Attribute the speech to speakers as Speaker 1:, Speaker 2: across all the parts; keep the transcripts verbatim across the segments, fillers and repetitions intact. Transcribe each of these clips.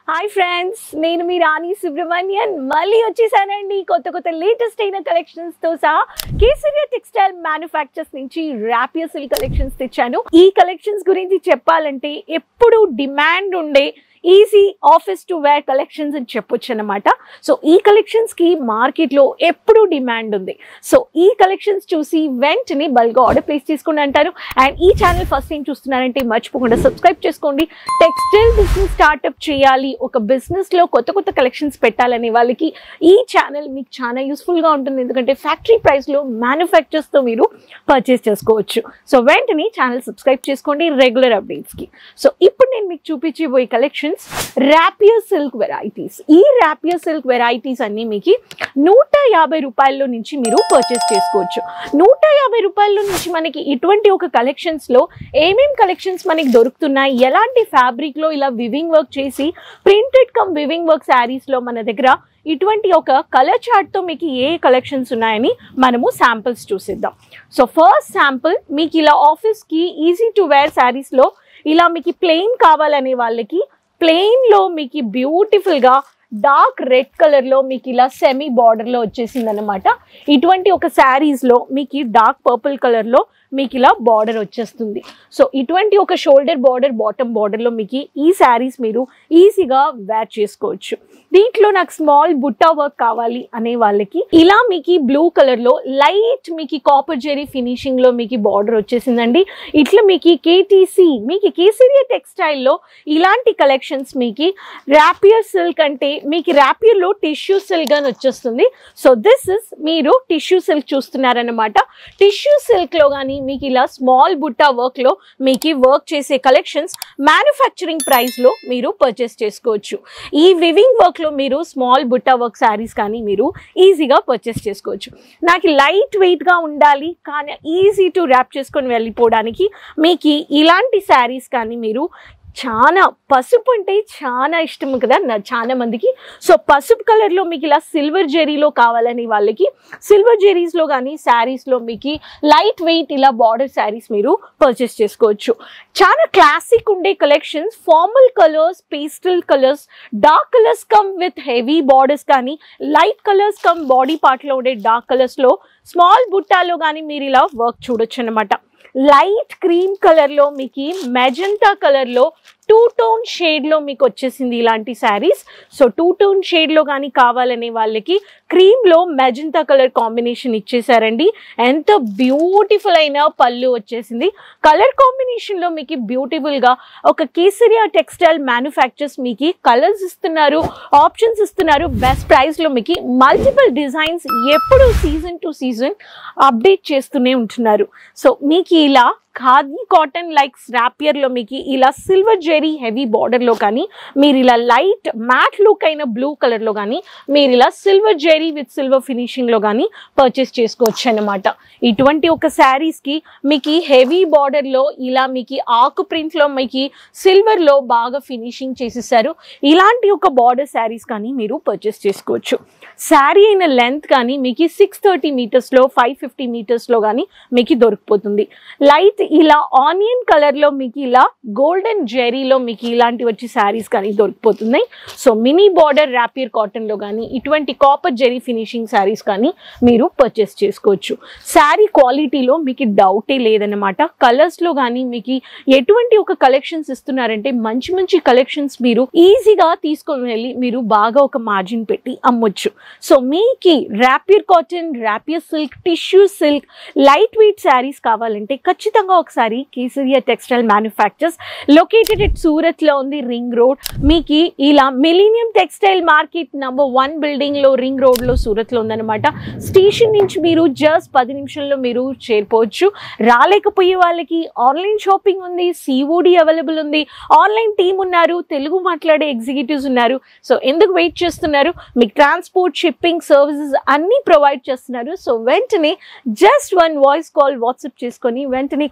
Speaker 1: Hi friends, నేను మీ రాణి సుబ్రహ్మణ్యన్ మళ్ళీ వచ్చేసానండి కొత్త కొత్త లేటెస్ట్ అయిన కలెక్షన్స్తో సహా. కేసరియా టెక్స్టైల్ మ్యానుఫ్యాక్చర్స్ నుంచి రాపియర్ సిల్క్ కలెక్షన్స్ తెచ్చాను. ఈ కలెక్షన్స్ గురించి చెప్పాలంటే ఎప్పుడు డిమాండ్ ఉండే easy office to wear collections అని చెప్పొచ్చు అనమాట. సో ఈ కలెక్షన్స్కి మార్కెట్లో ఎప్పుడూ డిమాండ్ ఉంది. సో ఈ కలెక్షన్స్ చూసి వెంటనే బల్క్గా ఆర్డర్ ప్లేస్ చేసుకోండి అంటారు. అండ్ ఈ ఛానల్ ఫస్ట్ టైం చూస్తున్నారంటే మర్చిపోకుండా సబ్స్క్రైబ్ చేసుకోండి. టెక్స్టైల్ బిజినెస్ స్టార్ట్అప్ చేయాలి, ఒక బిజినెస్లో కొత్త కొత్త కలెక్షన్స్ పెట్టాలనే వాళ్ళకి ఈ ఛానల్ మీకు చాలా యూస్ఫుల్గా ఉంటుంది. ఎందుకంటే ఫ్యాక్టరీ ప్రైస్లో మ్యానుఫ్యాక్చర్స్తో మీరు పర్చేస్ చేసుకోవచ్చు. సో వెంటనే ఛానల్ సబ్స్క్రైబ్ చేసుకోండి రెగ్యులర్ అప్డేట్స్కి. సో ఇప్పుడు నేను మీకు చూపించబోయే కలెక్షన్ రాపియర్ సిల్క్ వెరైటీస్. ఈ రాపియర్ సిల్క్ వెరైటీస్ అన్ని మీకు నూట యాభై రూపాయల నుంచి మీరు పర్చేస్ చేసుకోవచ్చు. నూట యాభై రూపాయల నుంచి మనకి ఇటువంటి ఒక కలెక్షన్స్ లో ఏమేం కలెక్షన్స్ మనకి దొరుకుతున్నాయి, ఎలాంటి ఫ్యాబ్రిక్ లో ఇలా వివింగ్ వర్క్ చేసి printed cum weaving work sarees లో మన దగ్గర ఇటువంటి ఒక కలర్ చార్ట్ తో మీకు ఏ కలెక్షన్స్ ఉన్నాయని మనము శాంపిల్స్ చూసిద్దాం. సో ఫస్ట్ శాంపిల్ మీకు ఇలా ఆఫీస్ కి ఈజీ టు వేర్ శారీస్ లో ఇలా మీకు ప్లెయిన్ కావాలనే వాళ్ళకి ప్లెయిన్ లో మీకు బ్యూటిఫుల్ గా డార్క్ రెడ్ కలర్ లో మీకు ఇలా సెమీ బార్డర్ లో వచ్చేసింది అనమాట. ఇటువంటి ఒక శారీస్ లో మీకు డార్క్ పర్పుల్ కలర్ లో మీకు ఇలా బార్డర్ వచ్చేస్తుంది. సో ఇటువంటి ఒక షోల్డర్ బార్డర్ బాటమ్ బార్డర్ లో మీకు ఈ శారీస్ మీరు ఈజీగా వేర్ చేసుకోవచ్చు. దీంట్లో నాకు స్మాల్ బుట్టా వర్క్ కావాలి అనే వాళ్ళకి ఇలా మీకు బ్లూ కలర్ లో లైట్ మీకు కాపర్ జెరీ ఫినిషింగ్ లో మీకు బార్డర్ వచ్చేసిందండి. ఇట్లా మీకు కేటీసీ మీకు కేసరియా టెక్స్టైల్ లో ఇలాంటి కలెక్షన్స్ మీకు రాపియర్ సిల్క్ అంటే మీకు రాపియర్ లో టిష్యూ సిల్క్ అని వచ్చేస్తుంది. సో దిస్ ఇస్ మీరు టిష్యూ సిల్క్ చూస్తున్నారనమాట. టిష్యూ సిల్క్ లో కానీ మీకు ఇలా స్మాల్ బుట్టా వర్క్ లో మీకు వర్క్ చేసే కలెక్షన్స్ మ్యానుఫ్యాక్చరింగ్ ప్రైస్ లో మీరు పర్చేస్ చేసుకోవచ్చు. ఈ వివింగ్ వర్క్ లో మీరు స్మాల్ బుట్టా వర్క్ శారీస్ కానీ మీరు ఈజీగా పర్చేస్ చేసుకోవచ్చు. నాకు లైట్ వెయిట్ గా ఉండాలి కానీ ఈజీ టు ర్యాప్ చేసుకొని వెళ్ళిపోవడానికి మీకు ఇలాంటి శారీస్ కానీ మీరు చాలా పసుపు అంటే చాలా ఇష్టం కదా చాలా మందికి. సో పసుపు కలర్లో మీకు ఇలా సిల్వర్ జెరీలో కావాలని వాళ్ళకి సిల్వర్ జెరీస్లో కానీ శారీస్లో మీకు లైట్ వెయిట్ ఇలా బార్డర్ శారీస్ మీరు పర్చేస్ చేసుకోవచ్చు. చాలా క్లాసిక్ ఉండే collections, formal colours, pastel colours, dark colours come with heavy borders కానీ లైట్ కలర్స్ కమ్ బాడీ పార్ట్లో ఉండే డార్క్ కలర్స్లో స్మాల్ బుట్టాలో కానీ మీరు ఇలా వర్క్ చూడొచ్చు అనమాట. లైట్ క్రీమ్ కలర్లో మీకు మెజెంటా కలర్లో టూ టోన్ షేడ్లో మీకు వచ్చేసింది ఇలాంటి శారీస్. సో టూ టోన్ షేడ్లో కానీ కావాలనే వాళ్ళకి క్రీమ్లో మెజెంటా కలర్ కాంబినేషన్ ఇచ్చేసారండి. ఎంత బ్యూటిఫుల్ అయిన పళ్ళు వచ్చేసింది. కలర్ కాంబినేషన్లో మీకు బ్యూటిఫుల్గా ఒక కేసరియా టెక్స్టైల్ మ్యానుఫ్యాక్చర్స్ మీకు కలర్స్ ఇస్తున్నారు, ఆప్షన్స్ ఇస్తున్నారు. బెస్ట్ ప్రైస్లో మీకు మల్టిపుల్ డిజైన్స్ ఎప్పుడు సీజన్ టు సీజన్ అప్డేట్ చేస్తూనే ఉంటున్నారు. సో మీకు ఇలా ఖాదీ కాటన్ లైక్ రాపియర్ లో మీకు ఇలా సిల్వర్ జెరీ హెవీ బార్డర్ లో కానీ మీరు ఇలా లైట్ మ్యాట్ లుక్ అయిన బ్లూ కలర్ లో కానీ మీరు ఇలా silver zari with silver finishing లో కానీ పర్చేస్ చేసుకోవచ్చు అనమాట. ఇటువంటి ఒక శారీస్ కి మీకు హెవీ బార్డర్ లో ఇలా మీకు ఆకు ప్రింట్ లో మీకు సిల్వర్ లో బాగా ఫినిషింగ్ చేసేసారు. ఇలాంటి ఒక బార్డర్ శారీస్ కానీ మీరు పర్చేస్ చేసుకోవచ్చు. శారీ అయిన లెంత్ కానీ మీకు సిక్స్ థర్టీ మీటర్స్ లో ఫైవ్ ఫిఫ్టీ మీటర్స్ లో కానీ మీకు దొరికిపోతుంది. లైట్ ఇలా ఆనియన్ కలర్ లో మీకు ఇలా గోల్డెన్ జెరీలో మీకు ఇలాంటి వచ్చి శారీస్ కానీ దొరికిపోతున్నాయి. So mini border rapier cotton లో కానీ ఇటువంటి కాపర్ జెరీ ఫినిషింగ్ శారీస్ కానీ మీరు పర్చేస్ చేసుకోవచ్చు. శారీ క్వాలిటీలో మీకు డౌటే లేదన్నమాట. కలర్స్ లో కానీ మీకు ఎటువంటి ఒక కలెక్షన్స్ ఇస్తున్నారంటే మంచి మంచి కలెక్షన్స్ మీరు ఈజీగా తీసుకొని వెళ్ళి మీరు బాగా ఒక మార్జిన్ పెట్టి అమ్మొచ్చు. సో మీకు rapier cotton, rapier silk, tissue silk, light weight sarees కావాలంటే ఖచ్చితంగా ఒకసారి Kesariya textile manufacturers located at Surat లో ఉంది, రింగ్ రోడ్. మీకు ఇలా millennium textile market number one building లో రింగ్ రోడ్ లో సూరత్ లో ఉందన్నమాట. స్టేషన్ నుంచి మీరు జస్ట్ పది నిమిషాల్లో మీరు చేరిపోవచ్చు. రాలేకపోయే వాళ్ళకి ఆన్లైన్ షాపింగ్ ఉంది, సిఓడి అవైలబుల్ ఉంది, ఆన్లైన్ టీమ్ ఉన్నారు, తెలుగు మాట్లాడే ఎగ్జిక్యూటివ్స్ ఉన్నారు. సో ఎందుకు వెయిట్ చేస్తున్నారు? మీకు ట్రాన్స్పోర్ట్, షిప్పింగ్ సర్వీసెస్ అన్ని ప్రొవైడ్ చేస్తున్నారు. సో వెంటనే just one voice call WhatsApp చేసుకొని వెంటనే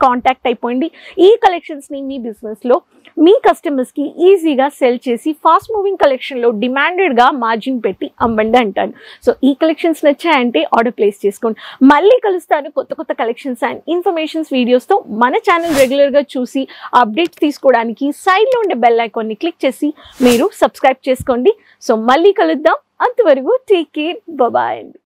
Speaker 1: కాంటాక్ట్ అయిపోయింది. ఈ కలెక్షన్స్ని మీ బిజినెస్లో మీ కస్టమర్స్కి ఈజీగా సెల్ చేసి ఫాస్ట్ మూవింగ్ కలెక్షన్లో డిమాండెడ్గా మార్జిన్ పెట్టి అమ్మండి అంటాను. సో ఈ కలెక్షన్స్ నచ్చాయంటే ఆర్డర్ ప్లేస్ చేసుకోండి. మళ్ళీ కలుస్తాను కొత్త కొత్త కలెక్షన్స్ అండ్ ఇన్ఫర్మేషన్స్ వీడియోస్తో. మన ఛానల్ రెగ్యులర్గా చూసి అప్డేట్స్ తీసుకోవడానికి సైడ్లో ఉండే బెల్ ఐకాన్ని క్లిక్ చేసి మీరు సబ్స్క్రైబ్ చేసుకోండి. సో మళ్ళీ కలుద్దాం. అంతవరకు టేక్ కేర్, బాయ్ అండి.